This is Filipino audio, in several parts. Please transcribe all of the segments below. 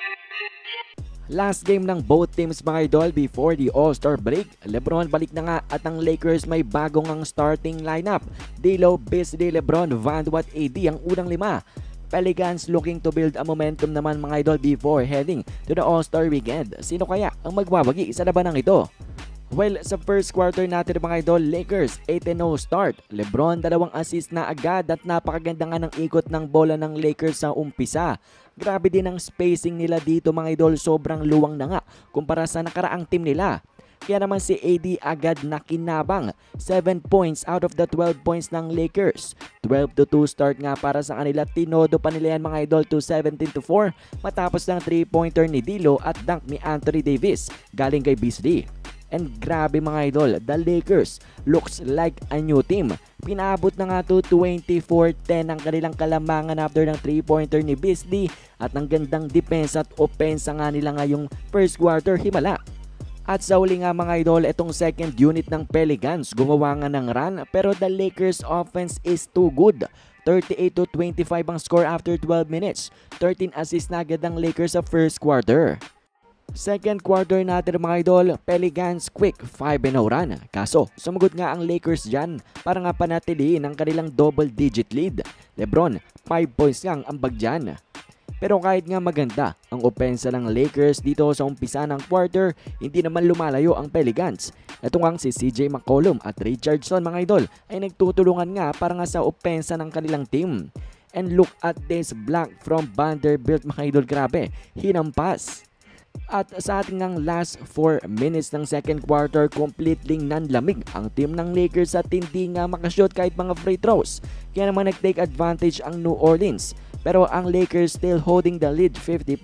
Last game ng both teams mga idol before the All-Star break. LeBron balik na nga at ang Lakers may bagong ang starting lineup. D'Lo, Beasley, LeBron, Vando at AD ang unang lima. Pelicans looking to build a momentum naman mga idol before heading to the All-Star weekend. Sino kaya ang magwawagi sa labanang ito? Well, sa first quarter natin mga idol, Lakers 8-0 start. LeBron 2 assist na agad at napakaganda nga ng ikot ng bola ng Lakers sa umpisa. Grabe din ang spacing nila dito mga idol, sobrang luwang na nga kumpara sa nakaraang team nila. Kaya naman si AD agad na kinabang, 7 points out of the 12 points ng Lakers. 12-2 start nga para sa kanila, tinodo pa nila yan mga idol to 17-4 matapos ng 3-pointer ni D'Lo at dunk ni Anthony Davis galing kay Beasley. And grabe mga idol, the Lakers looks like a new team. Pinaabot na nga to 24-10 ang kanilang kalamangan after ng 3-pointer ni Beasley at ang gandang depensa at opensa nga nila ngayong first quarter himala. At sa uli nga mga idol, itong second unit ng Pelicans gumawa nga ng run pero the Lakers offense is too good. 38-25 ang score after 12 minutes. 13 assists na agad ang Lakers sa first quarter. Second quarter natin mga idol, Pelicans quick 5-0 run. Kaso, sumagot nga ang Lakers dyan para nga panatiliin ang kanilang double-digit lead. LeBron, 5 points lang ang bag dyan. Pero kahit nga maganda ang opensa ng Lakers dito sa umpisa ng quarter, hindi naman lumalayo ang Pelicans. Ito nga si CJ McCollum at Richardson mga idol ay nagtutulungan nga para nga sa opensa ng kanilang team. And look at this block from Vanderbilt mga idol, grabe, hinampas. At sa ating ng last 4 minutes ng second quarter, completely nanlamig ang team ng Lakers at hindi nga makashoot kahit mga free throws. Kaya naman nag-take advantage ang New Orleans. Pero ang Lakers still holding the lead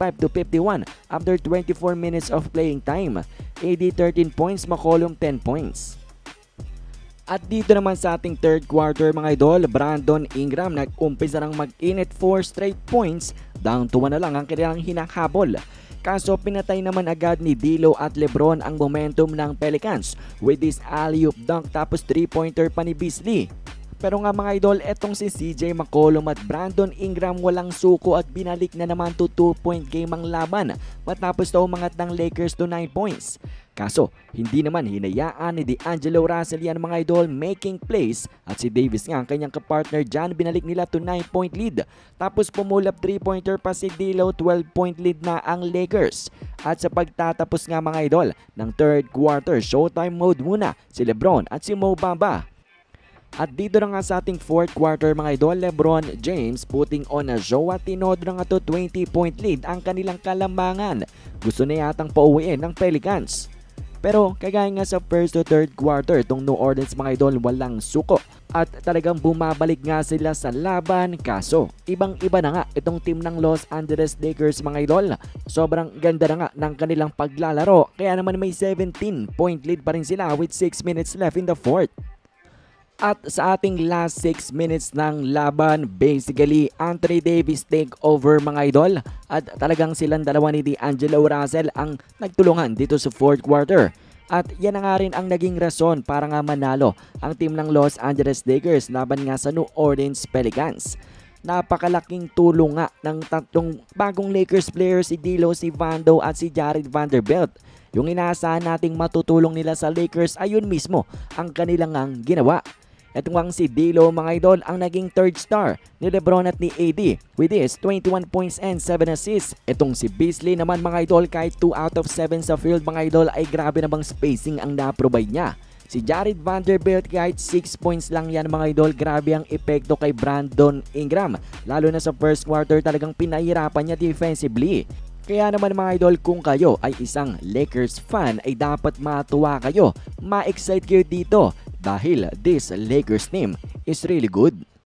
55-51 after 24 minutes of playing time. AD 13 points, McCollum 10 points. At dito naman sa ating third quarter mga idol, Brandon Ingram nag-umpisa ng mag-init 4 straight points, down to 1 na lang ang kanilang hinahabol. Kaso pinatay naman agad ni D'Lo at LeBron ang momentum ng Pelicans with this alley-oop dunk tapos 3-pointer pa ni Beasley. Pero nga mga idol, etong si CJ McCollum at Brandon Ingram walang suko at binalik na naman to 2-point game ang laban matapos daw umangat ng Lakers to 9 points. Kaso, hindi naman hinayaan ni D'Angelo Russell yan mga idol making plays at si Davis nga ang kanyang kapartner dyan binalik nila to 9-point lead. Tapos pumulap 3-pointer pa si D'Lo, 12-point lead na ang Lakers. At sa pagtatapos nga mga idol ng third quarter, showtime mode muna si LeBron at si Mo Bamba. At dito na nga sa ating fourth quarter mga idol, LeBron James putting on a show at tinod na nga to 20-point lead ang kanilang kalamangan. Gusto na yatang pauwiin ng Pelicans. Pero kagaya nga sa first to third quarter, itong New Orleans mga idol walang suko. At talagang bumabalik nga sila sa laban. Kaso, ibang-iba na nga itong team ng Los Angeles Lakers mga idol. Sobrang ganda na nga ng kanilang paglalaro. Kaya naman may 17-point lead pa rin sila with 6 minutes left in the fourth. At sa ating last 6 minutes ng laban, basically Anthony Davis take over mga idol. At talagang silang dalawa ni D'Angelo Russell ang nagtulungan dito sa fourth quarter. At yan na nga rin ang naging rason para nga manalo ang team ng Los Angeles Lakers laban nga sa New Orleans Pelicans. Napakalaking tulong nga ng tatlong bagong Lakers players, si D'Lo, si Vando at si Jared Vanderbilt. Yung inaasahan nating matutulong nila sa Lakers ayun mismo ang kanilang ang ginawa. Ito nga si D'Lo mga idol ang naging third star ni LeBron at ni AD with his 21 points and 7 assists. Itong si Beasley naman mga idol kahit 2 out of 7 sa field mga idol ay grabe namang spacing ang na-provide niya. Si Jared Vanderbilt kahit 6 points lang yan mga idol, grabe ang epekto kay Brandon Ingram. Lalo na sa first quarter talagang pinahirapan niya defensively. Kaya naman mga idol, kung kayo ay isang Lakers fan ay dapat matuwa kayo, ma-excite kayo dito dahil this Lakers team is really good.